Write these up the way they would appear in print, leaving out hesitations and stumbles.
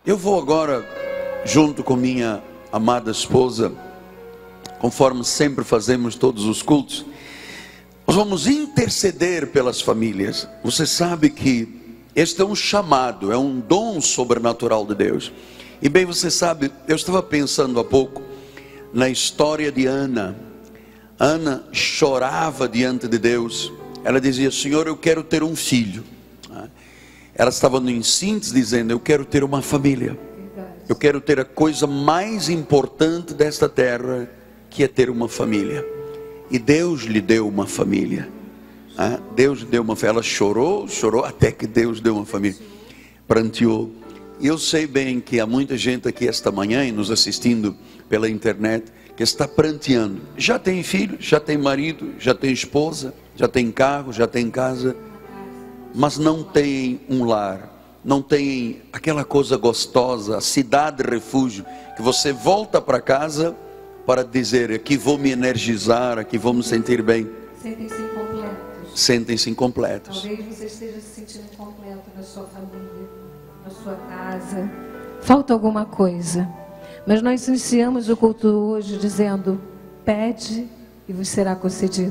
Eu vou agora, junto com minha amada esposa, conforme sempre fazemos todos os cultos, nós vamos interceder pelas famílias. Você sabe que este é um chamado, é um dom sobrenatural de Deus. E bem, você sabe, eu estava pensando há pouco na história de Ana. Ana chorava diante de Deus. Ela dizia: Senhor, eu quero ter um filho. Ela estava no síntese dizendo: eu quero ter uma família. Eu quero ter a coisa mais importante desta terra, que é ter uma família. E Deus lhe deu uma família. Deus lhe deu uma família. Ela chorou, até que Deus deu uma família. Pranteou. E eu sei bem que há muita gente aqui esta manhã e nos assistindo pela internet que está pranteando. Já tem filho, já tem marido, já tem esposa, já tem carro, já tem casa, mas não tem um lar, não tem aquela coisa gostosa, a cidade refúgio, que você volta para casa para dizer: aqui vou me energizar, aqui vou me sentir bem. Sentem-se incompletos. Sentem-se incompletos. Talvez você esteja se sentindo incompleto na sua família, na sua casa. Falta alguma coisa. Mas nós iniciamos o culto hoje dizendo: pede e vos será concedido.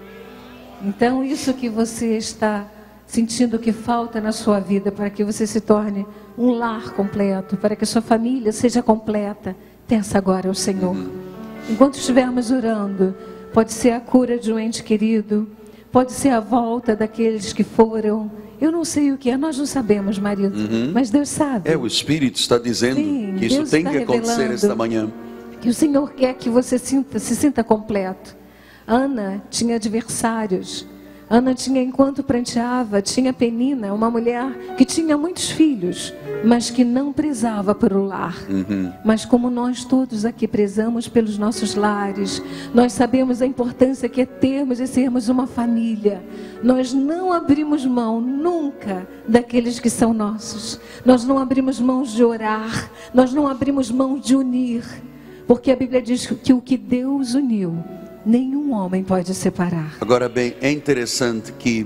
Então isso que você está sentindo que falta na sua vida, para que você se torne um lar completo, para que a sua família seja completa, peça agora ao Senhor. Enquanto estivermos orando, pode ser a cura de um ente querido, pode ser a volta daqueles que foram. Eu não sei o que é, nós não sabemos, marido, mas Deus sabe. O Espírito está dizendo que isso Deus tem está que acontecer revelando esta manhã. Que o Senhor quer que você se sinta completo. Ana tinha adversários. Ana tinha, enquanto pranteava, tinha Penina, uma mulher que tinha muitos filhos, mas que não prezava pelo lar. Mas como nós todos aqui prezamos pelos nossos lares, nós sabemos a importância que é termos e sermos uma família. Nós não abrimos mão nunca daqueles que são nossos. Nós não abrimos mão de orar, nós não abrimos mão de unir, porque a Bíblia diz que o que Deus uniu, nenhum homem pode separar. Agora bem, é interessante que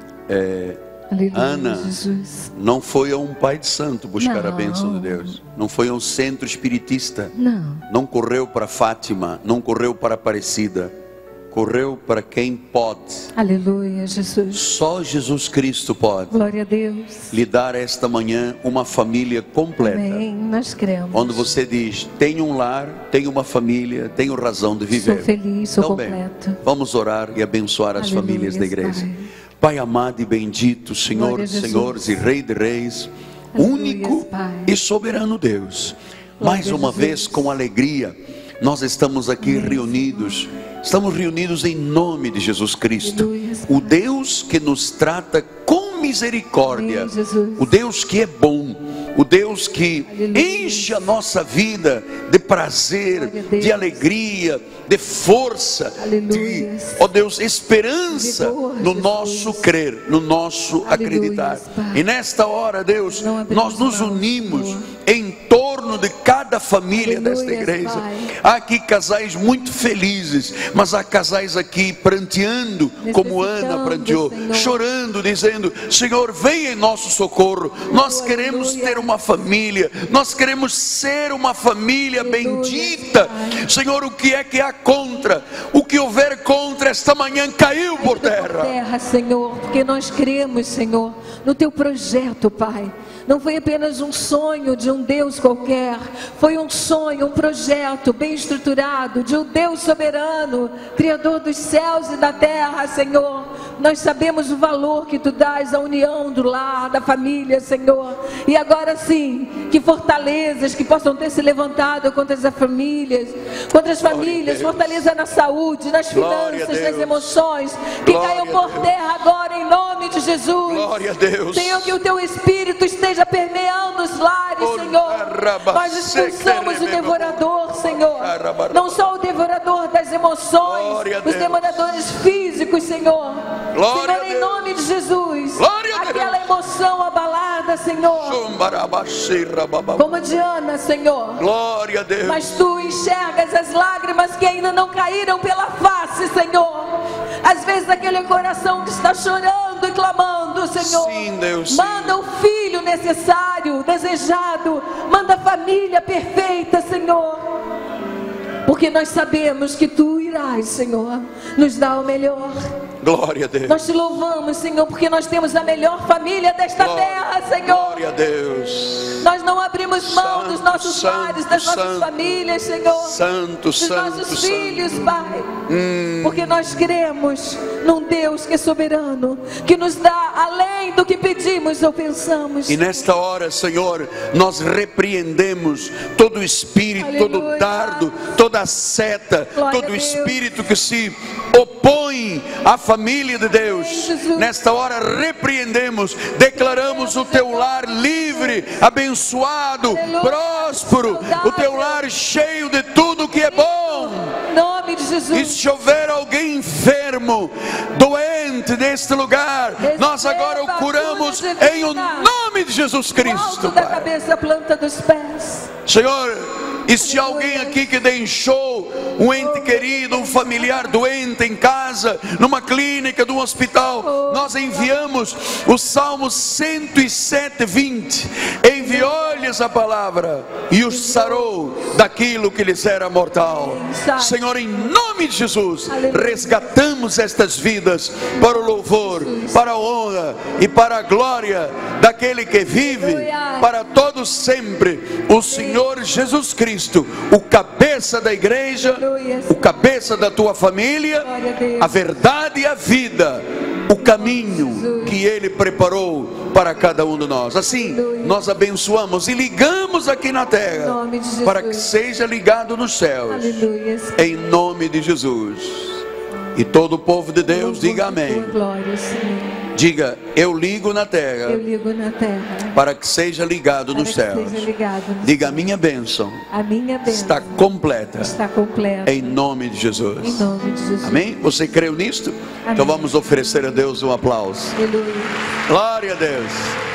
Aleluia, Ana Jesus. não foi a um pai de santo buscar a Não. bênção de Deus. Não foi a um centro espiritista. Não. Não correu para Fátima, não correu para Aparecida. Correu para quem pode. Aleluia, Jesus. Só Jesus Cristo pode Glória a Deus. lhe dar esta manhã uma família completa. Amém, nós cremos. Onde você diz: tenho um lar, tenho uma família, tenho razão de viver. Sou feliz, sou Então, bem, completo. vamos orar e abençoar as Aleluia, famílias da igreja. Pai. Pai amado e bendito, Senhor Glória a dos Jesus. senhores e Rei de reis, Aleluia, único Pai. e soberano Deus. Glória Mais a uma Jesus. vez, com alegria, nós estamos aqui reunidos. Estamos reunidos em nome de Jesus Cristo, Aleluia, o Deus que nos trata com misericórdia, Amém, Jesus. o Deus que é bom, o Deus que Aleluia. enche a nossa vida de prazer, Glória a Deus. de alegria, de força, Aleluia. de, ó Deus, esperança Vigor, no Jesus. nosso crer, no nosso Aleluia, acreditar. Pai. E nesta hora, Deus, Não abrimos nós nos mão, unimos Senhor. em torno de cada família Aleluia, desta igreja. Pai. Há aqui casais muito felizes, mas há casais aqui pranteando, como Ana Necessitando, pranteou, Senhor. chorando, dizendo: Senhor, venha em nosso socorro. Nós queremos Aleluia. ter uma família, nós queremos ser uma família Aleluia, bendita. Pai. Senhor, o que é que há contra? O que houver contra esta manhã caiu por terra. Terra, Senhor, porque nós cremos, Senhor, no teu projeto, Pai. Não foi apenas um sonho de um Deus qualquer, foi um sonho, um projeto bem estruturado de um Deus soberano, Criador dos céus e da terra, Senhor. Nós sabemos o valor que tu dás à união do lar, da família, Senhor. E agora sim, que fortalezas que possam ter se levantado contra as famílias, fortaleza na saúde, nas Glória a finanças, nas Deus. emoções, que Glória caiam a por Deus. terra agora em nome de Jesus. Glória a Deus. Senhor, que o teu Espírito esteja permeando os lares, Senhor. Nós expulsamos o devorador, Senhor. Não só o devorador das emoções, Glória a os Deus. devoradores físicos, Senhor. Glória Senhor, a em Deus. nome de Jesus. Glória a Deus. Aquela emoção abalada, Senhor. Como a de Ana, Senhor. Glória a Deus. Mas tu enxergas as lágrimas que ainda não caíram pela face, Senhor. Às vezes aquele coração que está chorando, orando e clamando, Senhor. Sim, Deus, sim. Manda o filho necessário, desejado. Manda a família perfeita, Senhor. Porque nós sabemos que Tu irás, Senhor, nos dar o melhor. Glória a Deus. Nós Te louvamos, Senhor, porque nós temos a melhor família desta terra, Senhor. Glória a Deus. Nós não abrimos mão dos nossos Santo, lares, das nossas Santo, famílias, Senhor. Santo, Dos Santo, nossos Santo. filhos, Pai. Porque nós cremos num Deus que é soberano, que nos dá além do que pedimos ou pensamos. E nesta hora, Senhor, nós repreendemos todo espírito, todo Aleluia. dardo, toda seta, Glória todo a Deus. espírito que se opõe à família de Deus. Amém, Jesus. Nesta hora repreendemos, declaramos o teu lar livre, abençoado, Aleluia. próspero, o teu lar cheio de tudo que é bom. Em nome de Jesus. E se houver alguém enfermo, doente neste lugar, nós agora o curamos em o nome de Jesus Do Cristo, alto da Pai. cabeça, a planta dos pés. Senhor, e se alguém aqui que deixou um ente querido, um familiar doente em casa, numa clínica, num hospital, nós enviamos o Salmo 107:20. Enviou-lhes a palavra e os sarou daquilo que lhes era mortal. Senhor, em nome de Jesus, resgatamos estas vidas para o louvor, para a honra e para a glória daquele que vive para todos sempre, o Senhor Jesus Cristo, o cabeça da igreja, o cabeça da tua família, a verdade e a vida, o caminho que Ele preparou para cada um de nós. Assim, nós abençoamos e ligamos aqui na terra, para que seja ligado nos céus, Aleluia. em nome de Jesus. E todo o povo de Deus diga amém. Glória, Senhor. Diga, eu ligo na terra, Eu ligo na terra. para que seja ligado Para nos que céus. seja ligado no Diga, a céu. minha bênção A minha bênção está completa, está completa. em nome de Jesus. Em nome de Jesus. Amém? Você creu nisto? Amém. Então vamos oferecer a Deus um aplauso. Aleluia. Glória a Deus.